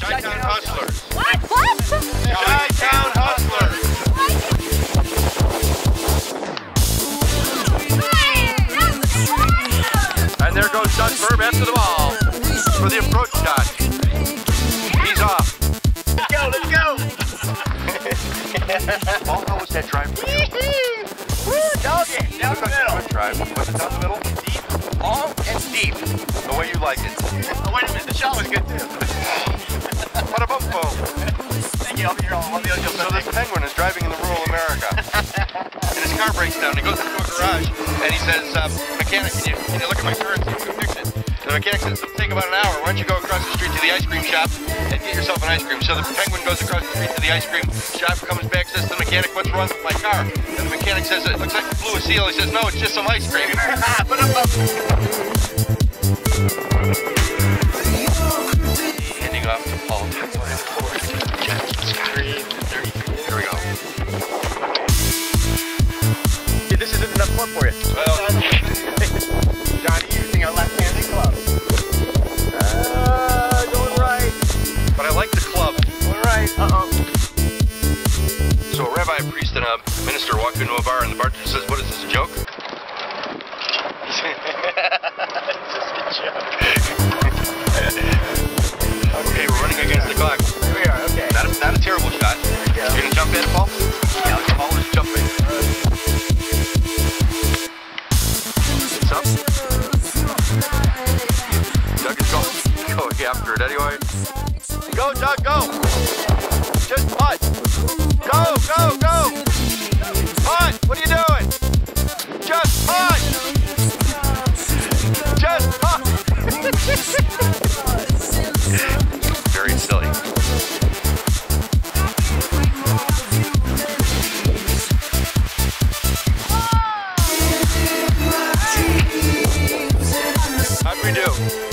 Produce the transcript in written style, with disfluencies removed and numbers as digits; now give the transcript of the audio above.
Chi-Town Hustlers. What? Chi-Town Hustlers. And there goes Doug Verb after the ball for the approach shot. He's off. Let's go. Paul, how was that drive for you? Woo, doggy. Down the middle. Good drive. Was it down the middle? Deep, long, and deep. The way you like it. Oh, wait a minute. The shot was good, too. What a bump boom. Thank you. I'll be here all the So this penguin is driving in the rural America. And his car breaks down. He goes into a garage and he says, mechanic, can you look at my car and see if you can fix it? And the mechanic says, it'll take about an hour. Why don't you go across the street to the ice cream shop and get yourself an ice cream? So the penguin goes across the street to the ice cream shop, comes back, says to the mechanic, what's wrong with my car? And the mechanic says, it looks like you blew a seal. He says, no, it's just some ice cream. Handing off to Paul. Here we go. Yeah, this isn't enough fun for you. Well, Johnny using our left-handed club. Going right. but I like the club. Going right. Uh-oh. So a rabbi, a priest, and a minister walk into a bar and the bartender says, what is this, a joke? It's just a joke. Okay, we're running against the clock. Here we are, okay. Not a terrible shot. You're going to jump at it, Paul? Yeah, Paul is jumping. It's up. Doug is going after it anyway. Go, Doug, go! Just putt! Go, go, go! Putt! What are you doing? Just putt! Just putt! Very silly. How'd we do?